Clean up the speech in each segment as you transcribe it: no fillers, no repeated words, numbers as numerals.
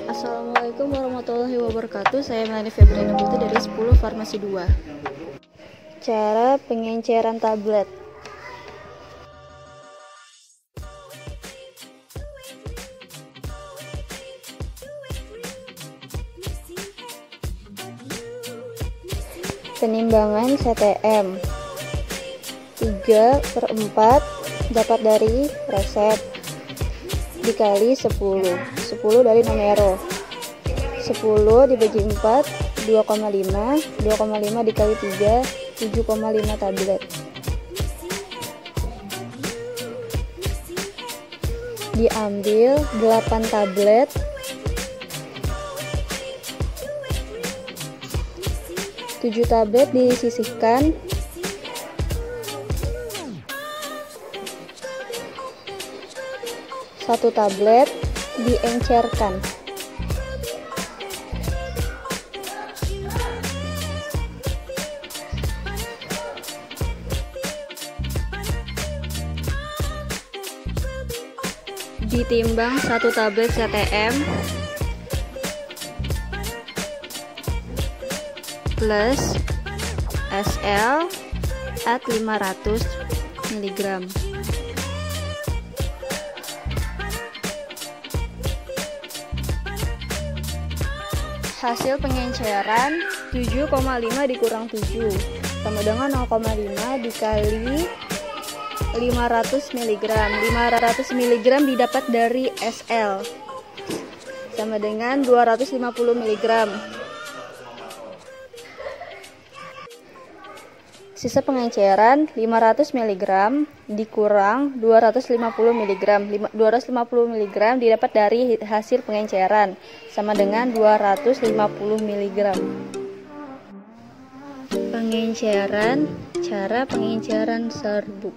Assalamualaikum warahmatullahi wabarakatuh. Saya Melani Febriana Putri dari 10 Farmasi 2. Cara pengenceran tablet. Penimbangan CTM 3/4 dapat dari resep dikali 10 dari numero 10 dibagi 4 2,5 dikali 3 7,5 tablet. Diambil 8 tablet, tujuh tablet disisihkan, satu tablet diencerkan. Ditimbang satu tablet CTM plus SL at 500 mg. Hasil pengenceran 7,5 dikurang 7 sama dengan 0,5 dikali 500 mg. 500 mg didapat dari SL sama dengan 250 mg. Sisa pengenceran 500 mg dikurang 250 mg. 250 mg didapat dari hasil pengenceran sama dengan 250 mg. Pengenceran, cara pengenceran serbuk.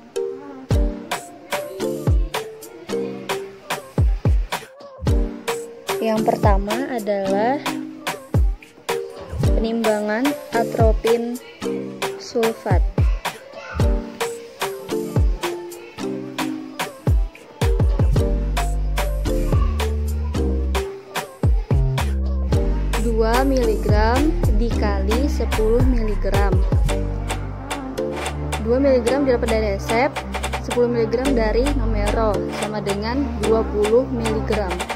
Yang pertama adalah penimbangan atropin sulfat. Miligram dikali 10 mg. 2 mg didapat dari resep, 10 mg dari numero sama dengan 20 mg.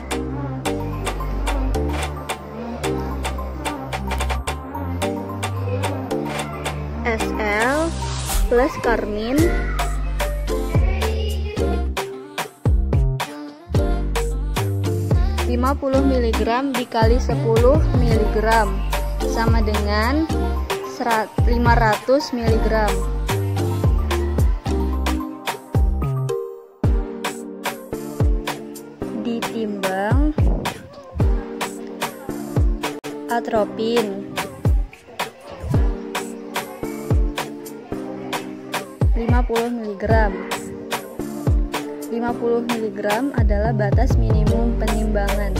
SL plus karmin 50 mg dikali 10 mg sama dengan 500 mg. Ditimbang atropin 50 mg. 50 mg adalah batas minimum penimbangan.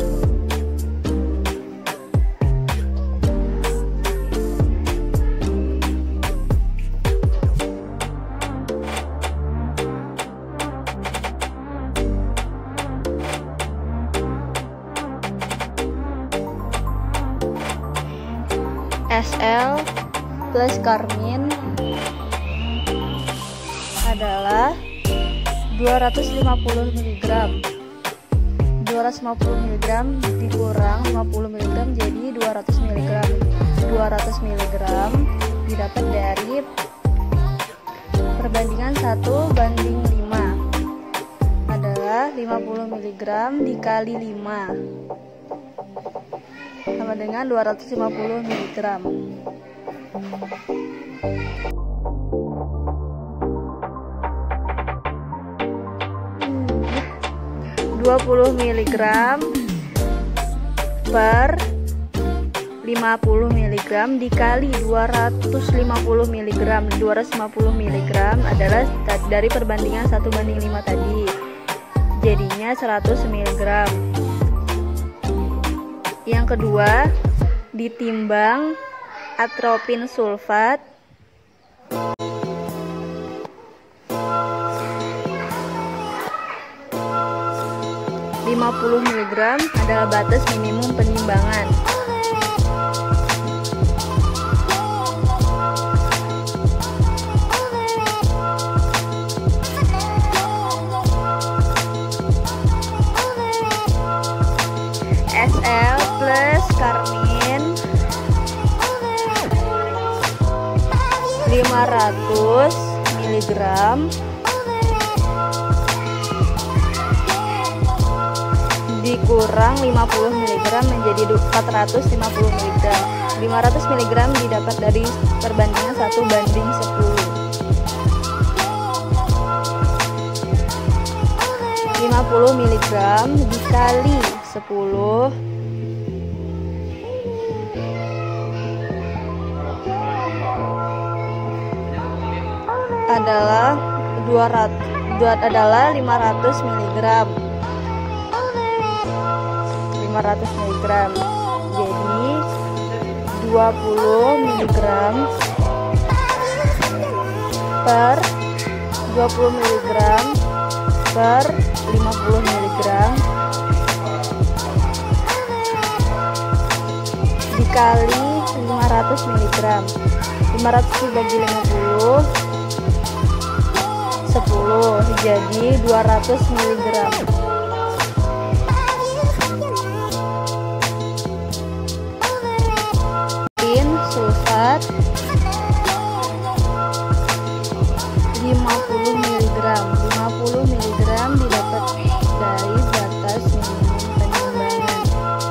SL plus karmin adalah 250 mg. 250 mg dikurang 50 mg jadi 200 mg. 200 mg didapat dari perbandingan 1:5 adalah 50 mg dikali 5 sama dengan 250 mg. 20 mg per 50 mg dikali 250 mg. 250 mg adalah dari perbandingan 1:5 tadi, jadinya 100 mg. Yang kedua, ditimbang atropin sulfat 50 50 mg adalah batas minimum penimbangan. SL plus karmin 500 mg dikurang 50 mg menjadi 450 mg. 500 mg didapat dari perbandingan 1:10. 50 mg dikali 10 adalah 500 mg. 500 mg. Jadi 20 mg per 20 mg per 50 mg dikali 500 mg. 500 dibagi 50 10 jadi 200 mg. Sulfat 50 mg. 50 mg didapat dari batas minimum penimbangan.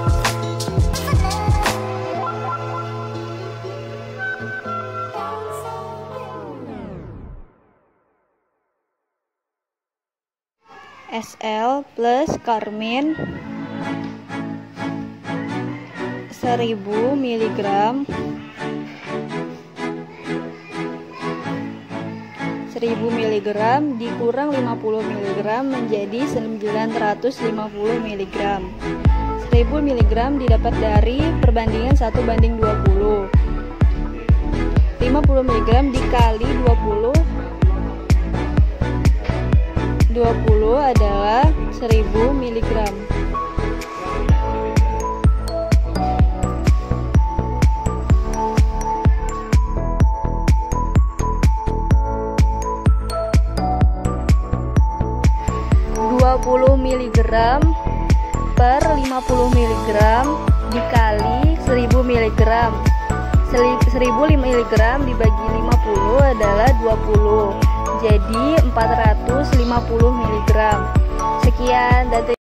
SL plus karmin 1000 mg dikurang 50 mg menjadi 950 mg. 1000 mg didapat dari perbandingan 1:20. 50 mg dikali 20 adalah 1000 mg. mg per 50 mg dikali 1000 mg. 1000 mg dibagi 50 adalah 20. Jadi 450 mg. Sekian dan